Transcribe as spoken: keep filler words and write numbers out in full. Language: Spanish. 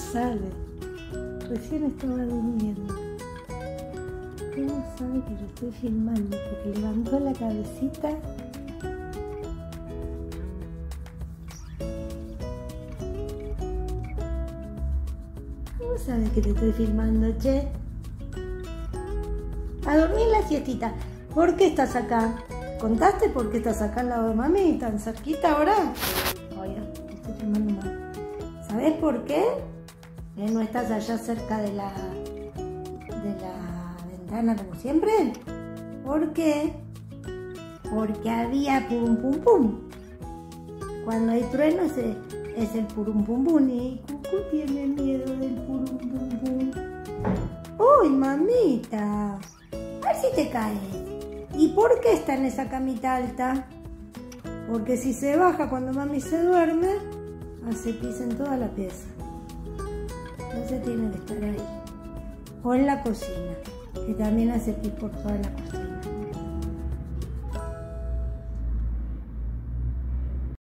sabe? Recién estaba durmiendo. ¿Cómo sabe que lo estoy filmando? Porque levantó la cabecita. ¿Cómo sabe que te estoy filmando, che? A dormir la siestita. ¿Por qué estás acá? ¿Contaste por qué estás acá al lado de mami? ¿Tan cerquita ahora? Oye, te estoy filmando mal. ¿Sabés por qué? ¿Eh? ¿No estás allá cerca de la, de la ventana como siempre? ¿Por qué? Porque había purum pum pum. Cuando hay trueno es el, es el purum pum pum y Cucú tiene miedo del purum pum pum. ¡Uy, mamita! A ver si te caes. ¿Y por qué está en esa camita alta? Porque si se baja cuando mami se duerme, hace pis en toda la pieza. Entonces tiene que estar ahí. O en la cocina, que también hace pis por toda la cocina.